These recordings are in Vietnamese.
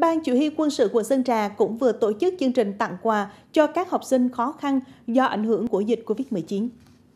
Ban Chỉ huy quân sự quận Sơn Trà cũng vừa tổ chức chương trình tặng quà cho các học sinh khó khăn do ảnh hưởng của dịch Covid-19.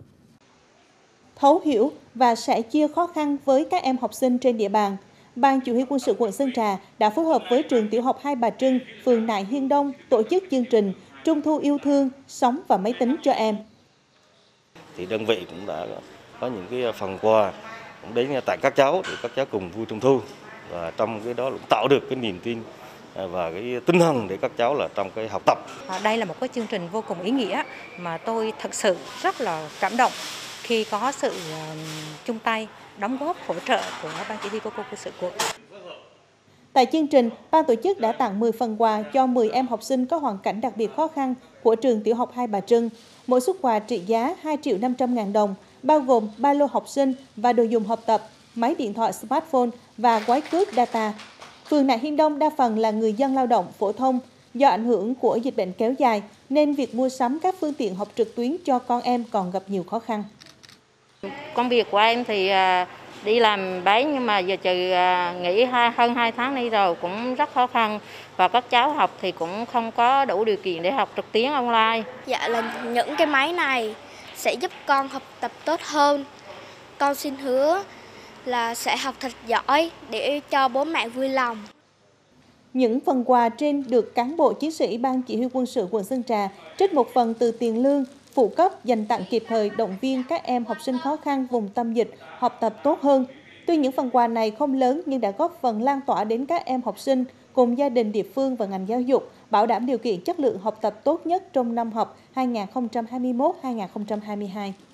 Thấu hiểu và sẻ chia khó khăn với các em học sinh trên địa bàn, Ban Chỉ huy quân sự quận Sơn Trà đã phối hợp với trường tiểu học Hai Bà Trưng, phường Nại Hiên Đông tổ chức chương trình Trung thu yêu thương, sóng và máy tính cho em. Thì đơn vị cũng đã có những cái phần quà cũng đến tại các cháu để các cháu cùng vui Trung thu, và trong cái đó cũng tạo được cái niềm tin và cái tinh thần để các cháu là trong cái học tập. Đây là một cái chương trình vô cùng ý nghĩa mà tôi thật sự rất là cảm động khi có sự chung tay đóng góp hỗ trợ của Ban Chỉ huy quân sự quận. Tại chương trình, ban tổ chức đã tặng 10 phần quà cho 10 em học sinh có hoàn cảnh đặc biệt khó khăn của trường tiểu học Hai Bà Trưng. Mỗi suất quà trị giá 2.500.000 đồng, bao gồm ba lô học sinh và đồ dùng học tập, máy điện thoại smartphone và gói cước data. Phường Nại Hiên Đông đa phần là người dân lao động phổ thông. Do ảnh hưởng của dịch bệnh kéo dài, nên việc mua sắm các phương tiện học trực tuyến cho con em còn gặp nhiều khó khăn. Công việc của em thì đi làm bán, nhưng mà giờ trừ nghỉ hơn 2 tháng nay rồi cũng rất khó khăn, và các cháu học thì cũng không có đủ điều kiện để học trực tuyến online. Dạ là những cái máy này sẽ giúp con học tập tốt hơn. Con xin hứa là sẽ học thật giỏi để cho bố mẹ vui lòng. Những phần quà trên được cán bộ chiến sĩ Ban Chỉ huy quân sự quận Sơn Trà trích một phần từ tiền lương phụ cấp dành tặng kịp thời động viên các em học sinh khó khăn vùng tâm dịch học tập tốt hơn. Tuy những phần quà này không lớn nhưng đã góp phần lan tỏa đến các em học sinh cùng gia đình địa phương và ngành giáo dục, bảo đảm điều kiện chất lượng học tập tốt nhất trong năm học 2021-2022.